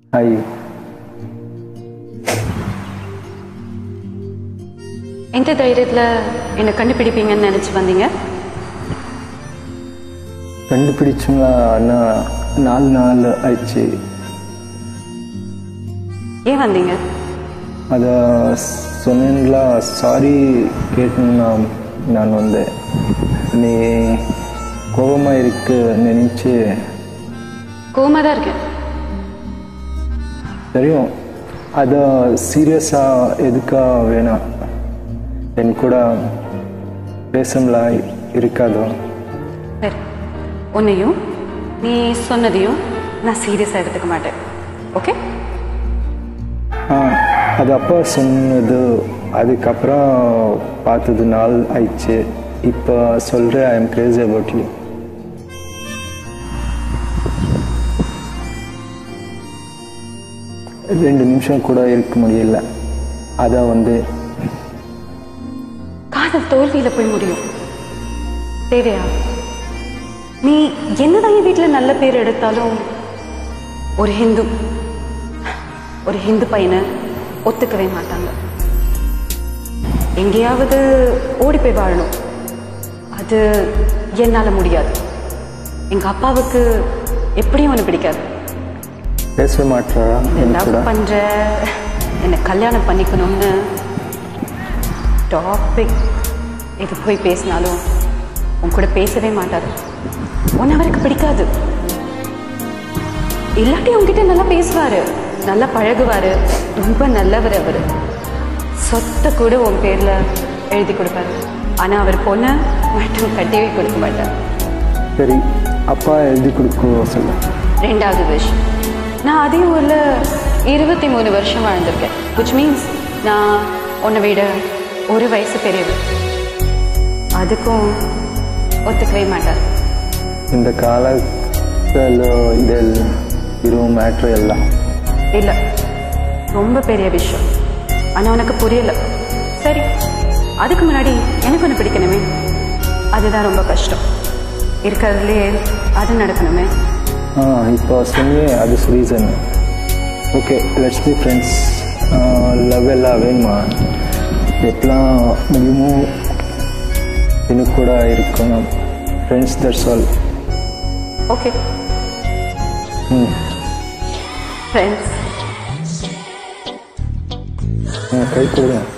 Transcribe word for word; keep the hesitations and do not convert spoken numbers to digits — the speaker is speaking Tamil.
ஹாய். எந்த தைரியத்தில் என்னை கண்டுபிடிப்பீங்கன்னு நினச்சி வந்தீங்க? கண்டுபிடிச்சுங்களா? அண்ணா நாலு நாள் ஆயிடுச்சு. ஏன் வந்தீங்க? அதை சொன்னீங்களா? சாரி கேட்டுன்னா நான் வந்தேன். நீ கோபமாக இருக்கு நினைச்சு. கோபமாக தான் இருக்கேன் தெரியும். அதை சீரியஸாக எதுக்கா வேணாம், என் கூட பேசலாம் இருக்காதோ? சரி, உன்னையும் நீ சொன்னதையும் நான் சீரியஸாக எடுத்துக்க மாட்டேன். ஓகே? ஆ, அது அப்பா சொன்னது, அதுக்கப்புறம் பார்த்தது நாள் ஆயிடுச்சு. இப்போ சொல்கிறேன், I am crazy about you. ரெண்டு நிமிஷம் கூட இருக்க முடியல. அதான் வந்து காதல் தோல்வியில் போய் முடியும். தேவையா? நீ என்னதான் என் வீட்டில் நல்ல பேர் எடுத்தாலும் ஒரு ஹிந்து ஒரு ஹிந்து பையனை ஒத்துக்கவே மாட்டாங்க. எங்கேயாவது ஓடி போய் வாழணும். அது என்னால் முடியாது. எங்கள் அப்பாவுக்கு எப்படியும் ஒன்று பிடிக்காது. பேச மாட்டா? என்ன பண்ற? என்னை கல்யாணம் பண்ணிக்கணும்னு டாபிக் இது போய் பேசினாலும் உன் கூட பேசவே மாட்டாரு. உன்னை அவருக்கு பிடிக்காது. இல்லாட்டி உங்ககிட்ட நல்லா பேசுவாரு, நல்லா பழகுவாரு, ரொம்ப நல்லவர் அவர். சொத்தை கூட உன் பேர்ல எழுதி கொடுப்பாரு. ஆனா அவர் பொண்ணை மட்டும் கட்டியே கொடுக்க மாட்டார். சரி, அப்பா எழுதி கொடுக்க சொல்ல. ரெண்டாவது விஷயம், நான் அதே ஊரில் இருபத்தி மூணு வருஷம் வாழ்ந்திருக்கேன். விச் மீன்ஸ் நான் உன்னை விட ஒரு வயசு பெரியவர். அதுக்கும் ஒத்துக்கவே மாட்டார். இந்த காலத்தில் இதில் இரும் மேட்ரு எல்லாம் இல்லை, ரொம்ப பெரிய விஷயம். ஆனால் உனக்கு புரியல. சரி, அதுக்கு முன்னாடி எனக்கு ஒன்று பிடிக்கணுமே. அதுதான் ரொம்ப கஷ்டம். இருக்கிறதுலே அது நடக்கணுமே. ஆ, இப்போ சொன்னியே அது reason. Okay, let's be friends. Love எல்லாம் வேணுமா? எப்பெல்லாம் முடியுமோ எனக்கு கூட இருக்கணும். Friends, that's all. ஓகே, ம், ஃப்ரெண்ட்ஸ். கை கூட